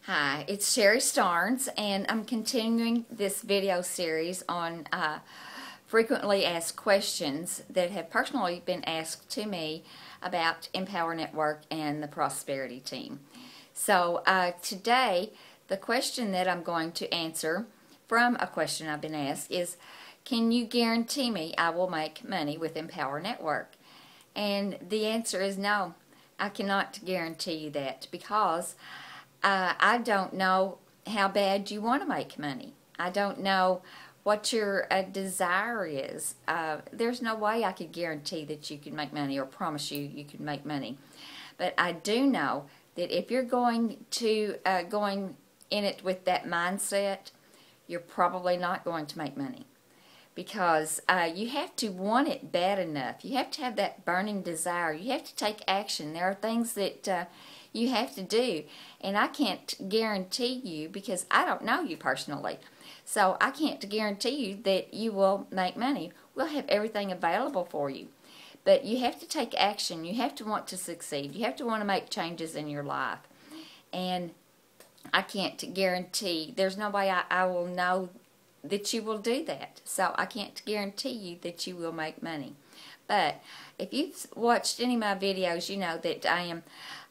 Hi, it's Sherry Starnes, and I'm continuing this video series on frequently asked questions that have personally been asked to me about Empower Network and the Prosperity Team. So today, the question that I'm going to answer from a question I've been asked is, can you guarantee me I will make money with Empower Network? And the answer is no, I cannot guarantee you that, because I don't know how bad you want to make money. I don't know what your desire is. There's no way I could guarantee that you can make money or promise you can make money. But I do know that if you're going in it with that mindset, you're probably not going to make money. Because you have to want it bad enough. You have to have that burning desire. You have to take action. There are things that you have to do. And I can't guarantee you, because I don't know you personally. So I can't guarantee you that you will make money. We'll have everything available for you. But you have to take action. You have to want to succeed. You have to want to make changes in your life. And I can't guarantee. There's no way I will know that you will do that. So I can't guarantee you that you will make money. But if you've watched any of my videos, you know that I am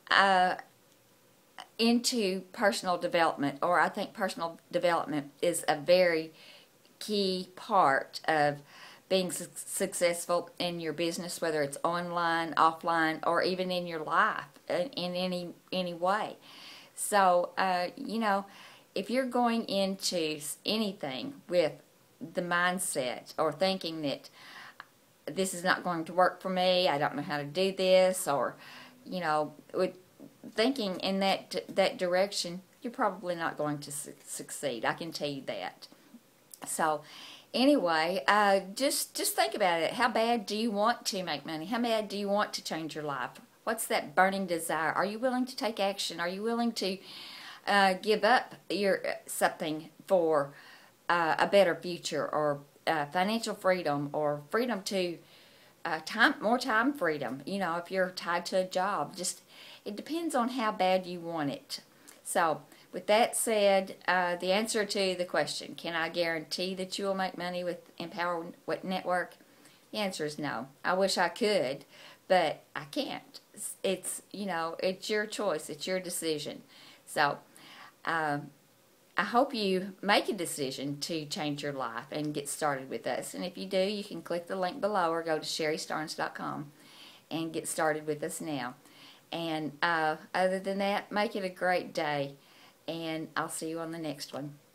into personal development, or I think personal development is a very key part of being successful in your business, whether it's online, offline, or even in your life in any way. So you know, if you're going into anything with the mindset or thinking that this is not going to work for me, I don't know how to do this, or you know, with thinking in that direction, you're probably not going to succeed. I can tell you that. So anyway, just think about it. How bad do you want to make money? How bad do you want to change your life? What's that burning desire? Are you willing to take action? Are you willing to give up something for a better future, or financial freedom, or freedom to more time freedom? You know, if you're tied to a job, it depends on how bad you want it. So with that said, the answer to the question, can I guarantee that you will make money with Empower Network? The answer is no. I wish I could, but I can't. It's, you know, it's your choice. It's your decision. So I hope you make a decision to change your life and get started with us. And if you do, you can click the link below or go to sherrystarnes.com and get started with us now. And other than that, make it a great day. And I'll see you on the next one.